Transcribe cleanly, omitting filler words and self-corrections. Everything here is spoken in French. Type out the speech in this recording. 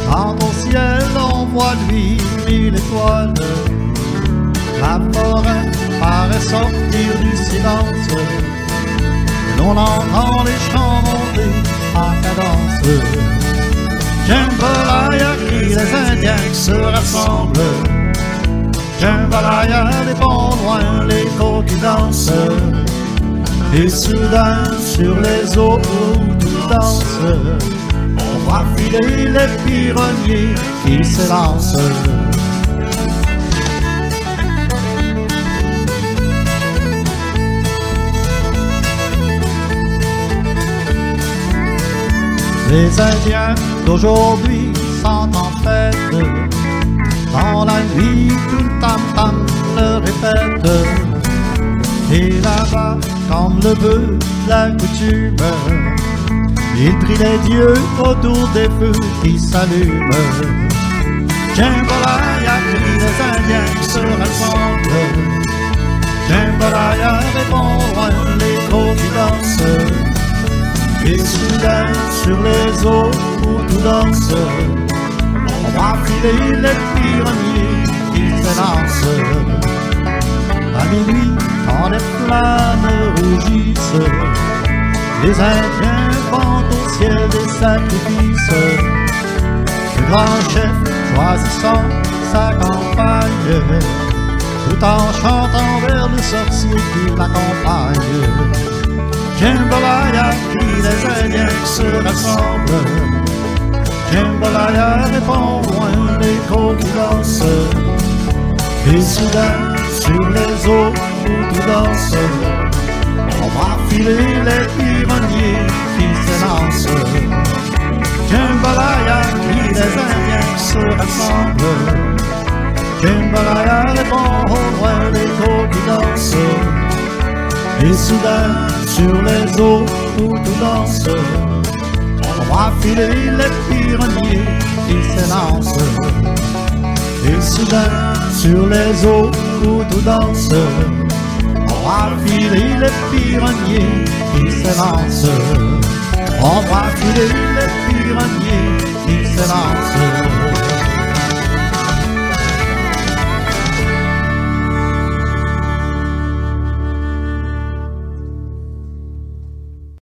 Quand au ciel on voit lui 1000 étoiles, la forêt paraît sortir du silence. L'on entend les chants monter en cadence. Jambalaya crie les Indiens qui se rassemblent. Jambalaya dépend loin l'écho qui danse. Et soudain sur les eaux où tout danse, on voit filer les pironniers qui s'élancent. Les Indiens d'aujourd'hui sont en fête. Dans la nuit, tout le tam-tam le répète. Et là-bas, comme le veut la coutume, ils prient les dieux autour des feux qui s'allument. Jambalaya crie les Indiens qui se rassemblent. Jambalaya répond loin l'écho qui danse. Et soudain sur les eaux où tout danse, on va filer les pironniers qui s'élancent. À minuit, quand les flammes rougissent, les Indiens font au ciel des sacrifices. Le grand chef choisissant sa campagne, tout en chantant vers le sorcier qui l'accompagne. Jambalaya crie les Indiens qui se rassemblent. Jambalaya répond loin l'écho qui danse. Et soudain sur les eaux où tout danse, on va filer les pironniers qui s'élancent. Jambalaya crie les Indiens qui se rassemblent. Jambalaya répond loin l'écho qui danse. Et soudain sur les eaux où tout danse, on va filer les pironniers qui s'élancent. Et soudain sur les eaux où tout danse, on va filer les pironniers qui s'élancent. On va filer les pironniers qui s'élancent.